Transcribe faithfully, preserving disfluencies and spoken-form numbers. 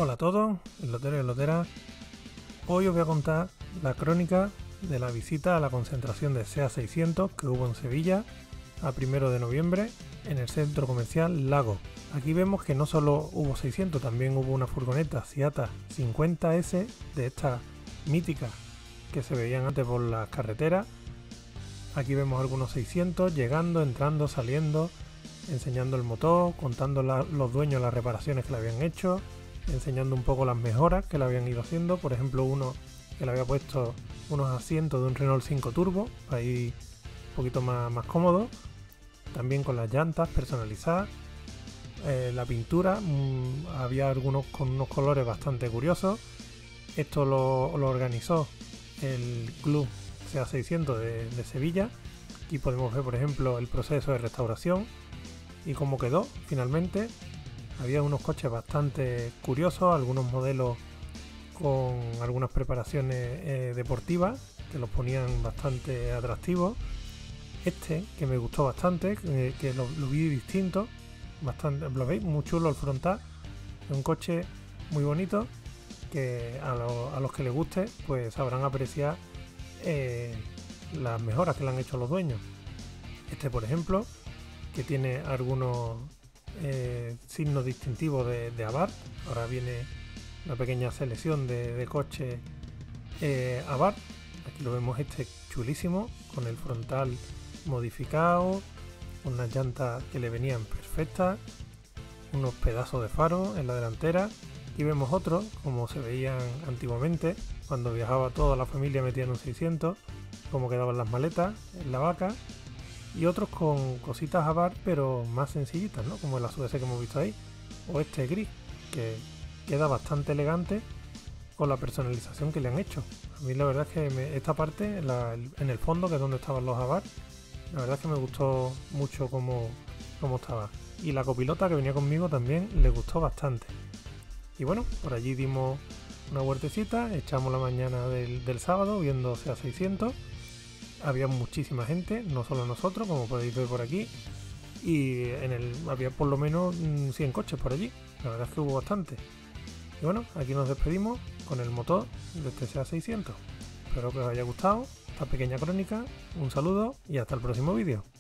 Hola a todos, loteros y loteras. Hoy os voy a contar la crónica de la visita a la concentración de SEAT seiscientos que hubo en Sevilla a primero de noviembre en el centro comercial Lago. Aquí vemos que no solo hubo seiscientos, también hubo una furgoneta Seat cincuenta ese de estas míticas que se veían antes por las carreteras. Aquí vemos algunos seiscientos llegando, entrando, saliendo, enseñando el motor, contando la, los dueños las reparaciones que le habían hecho, enseñando un poco las mejoras que le habían ido haciendo. Por ejemplo, uno que le había puesto unos asientos de un Renault cinco Turbo para ir un poquito más, más cómodo, también con las llantas personalizadas. Eh, la pintura, mmm, había algunos con unos colores bastante curiosos. Esto lo, lo organizó el club SEAT seiscientos de, de Sevilla. Aquí podemos ver, por ejemplo, el proceso de restauración y cómo quedó finalmente. Había unos coches bastante curiosos, algunos modelos con algunas preparaciones eh, deportivas que los ponían bastante atractivos. Este que me gustó bastante, eh, que lo, lo vi distinto, bastante, lo veis, muy chulo el frontal. Es un coche muy bonito que a, lo, a los que les guste pues sabrán apreciar eh, las mejoras que le han hecho los dueños. Este, por ejemplo, que tiene algunos eh, signos distintivos de, de Abarth. Ahora viene una pequeña selección de, de coches eh, Abarth. Aquí lo vemos, este chulísimo, con el frontal modificado, unas llantas que le venían perfectas, unos pedazos de faro en la delantera. Y vemos otros como se veían antiguamente cuando viajaba toda la familia metida en un seiscientos, como quedaban las maletas en la vaca, y otros con cositas Abarth pero más sencillitas, ¿no? Como el azul ese que hemos visto ahí, o este gris que queda bastante elegante con la personalización que le han hecho. A mí la verdad es que me, esta parte la, en el fondo, que es donde estaban los Abarth, la verdad es que me gustó mucho cómo, cómo estaba, y la copilota que venía conmigo también le gustó bastante. Y bueno, por allí dimos una vueltecita, echamos la mañana del, del sábado viendo SEAT seiscientos. Había muchísima gente, no solo nosotros, como podéis ver por aquí, y en el había por lo menos cien coches por allí. La verdad es que hubo bastante. Y bueno, aquí nos despedimos con el motor de este SEAT seiscientos. Espero que os haya gustado esta pequeña crónica. Un saludo y hasta el próximo vídeo.